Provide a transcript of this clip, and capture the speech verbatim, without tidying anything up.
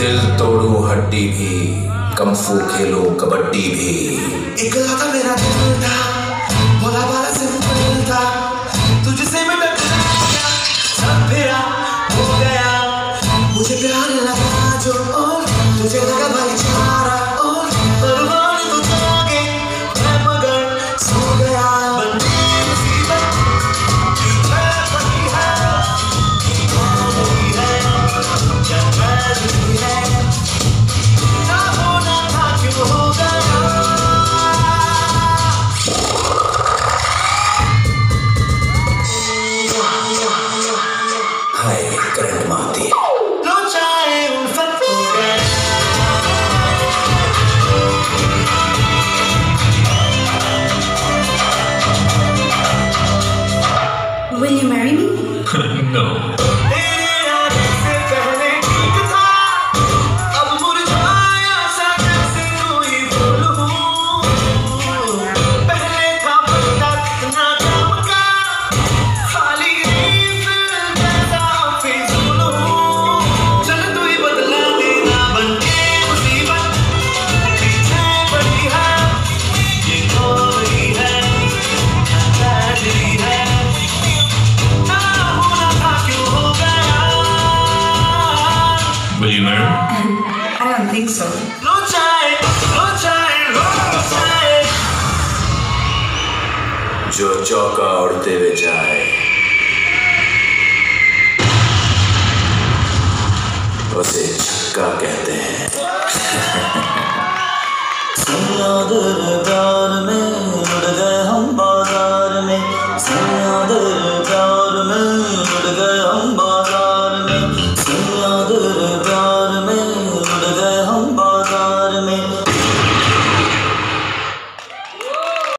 दिल तोड़ू हड्डी भी, कम्फू खेलो कबड्डी भी। इकलौता मेरा दिल था, भोला भाला सिंपल था, तुझसे मैं टकराया, सब फिरा हो गया। मुझे प्यार लगा जो और तुझे लगा भाईचारा और परवान तो जागे मैं मगर सो गया। बंदी मुसीबत की पड़ी है, की पड़ी है, जब मैं है ना होना था क्यों हो गया। हाय करंट मारती है। Will you marry me? No. Will you marry me? I don't think so. लो चाय, लो चाय, लो चाय। जो चौका उड़ते हुए जाए उसे छक्का कहते हैं। प्यार में उड़ गए हम बाजार में, प्यार में